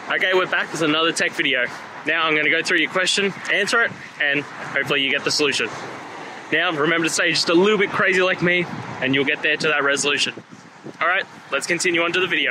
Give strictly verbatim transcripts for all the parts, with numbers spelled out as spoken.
Okay, we're back with another tech video. Now I'm going to go through your question, answer it, and hopefully you get the solution. Now remember to stay just a little bit crazy like me, and you'll get there to that resolution. Alright, let's continue on to the video.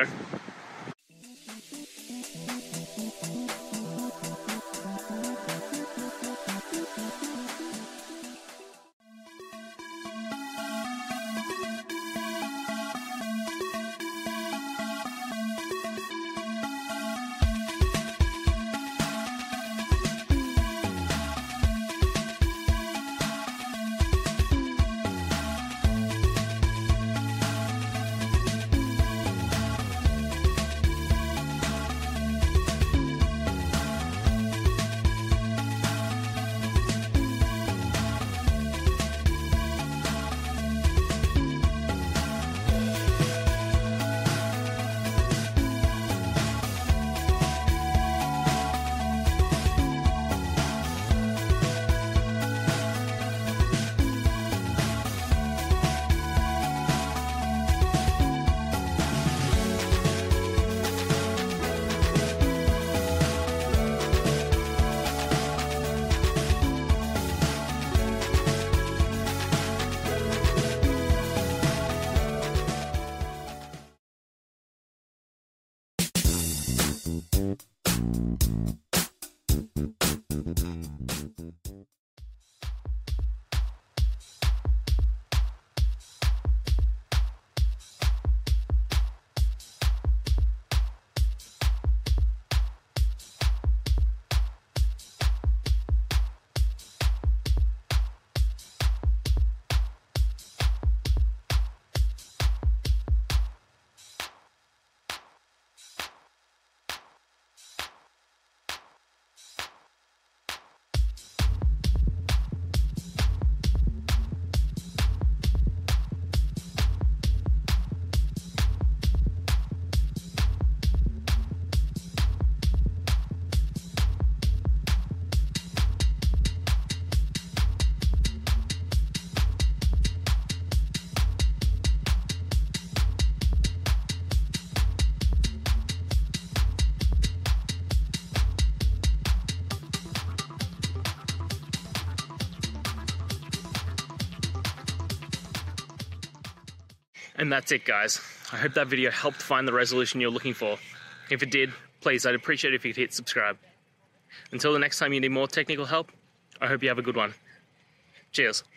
And that's it, guys. I hope that video helped find the resolution you're looking for. If it did, please, I'd appreciate it if you could hit subscribe. Until the next time you need more technical help, I hope you have a good one. Cheers.